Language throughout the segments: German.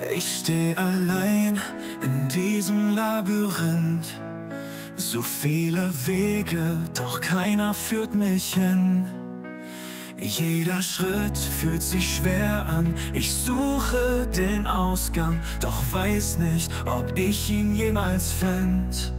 Ich stehe allein in diesem Labyrinth. So viele Wege, doch keiner führt mich hin. Jeder Schritt fühlt sich schwer an. Ich suche den Ausgang, doch weiß nicht, ob ich ihn jemals find.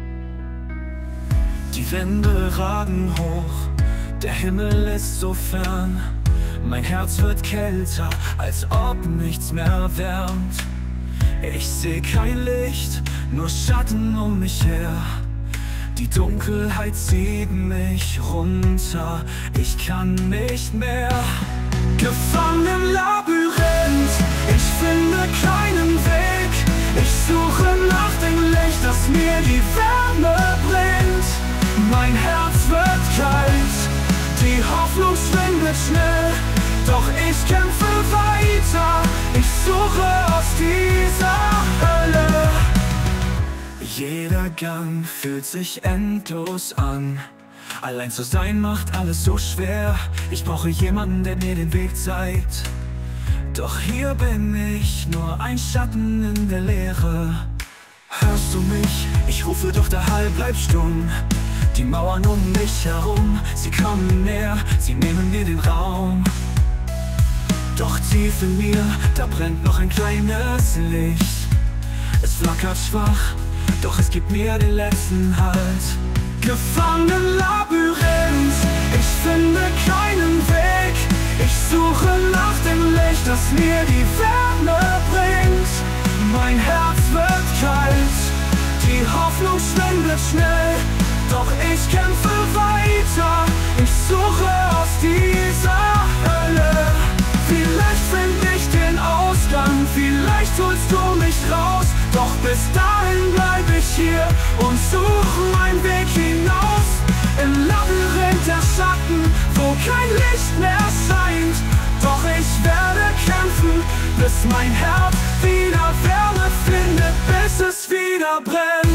Die Wände ragen hoch, der Himmel ist so fern. Mein Herz wird kälter, als ob nichts mehr wärmt. Ich seh kein Licht, nur Schatten um mich her. Die Dunkelheit zieht mich runter, ich kann nicht mehr. Gefangen im Labyrinth, ich finde keinen Weg. Ich suche nach dem Licht, das mir die Wärme bringt. Mein Herz wird kalt, die Hoffnung schwindet schnell. Doch ich kämpfe weiter, ich suche aus dieser Hölle. Jeder Gang fühlt sich endlos an. Allein zu sein macht alles so schwer. Ich brauche jemanden, der mir den Weg zeigt. Doch hier bin ich, nur ein Schatten in der Leere. Hörst du mich? Ich rufe, doch der Hall bleibt stumm. Die Mauern um mich herum, sie kommen näher, sie nehmen mir den Raum. Doch tief in mir, da brennt noch ein kleines Licht. Es flackert schwach, doch es gibt mir den letzten Halt. Gefangen im Labyrinth, ich finde keinen Weg. Ich suche nach dem Licht, das mir die Wärme bringt. Mein Herz wird kalt, die Hoffnung schwindet schnell. Doch ich kämpfe weiter, ich suche aus dieser Hölle. Vielleicht finde ich den Ausgang, vielleicht holst du mich raus. Doch bis dahin bleib ich hier und suche meinen Weg hinaus. Im Labyrinth der Schatten, wo kein Licht mehr scheint. Doch ich werde kämpfen, bis mein Herz wieder Wärme findet, bis es wieder brennt.